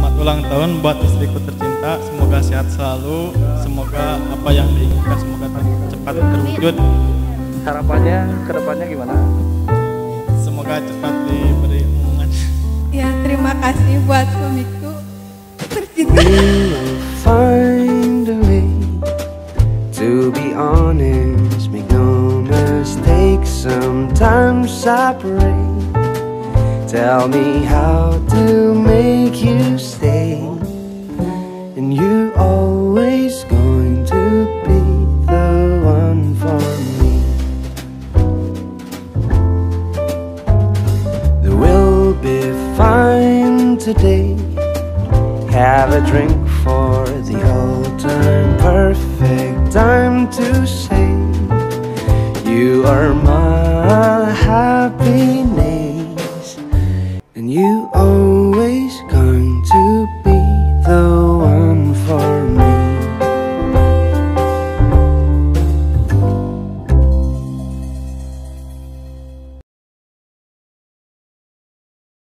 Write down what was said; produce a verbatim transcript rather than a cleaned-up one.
Selamat ulang tahun buat istriku tercinta. Semoga sehat selalu. Semoga apa yang diinginkan semoga cepat terwujud. Harapannya ke depannya gimana? Semoga cepat diberi omongan. Ya, terima kasih buat suamiku tercinta. Find a way to be honest, make no mistake. Sometimes separate. Tell me how to make you stay, and you always going to be the one for me. There will be fine today. Have a drink for the old time, perfect time to say you are my happiness, and you always going to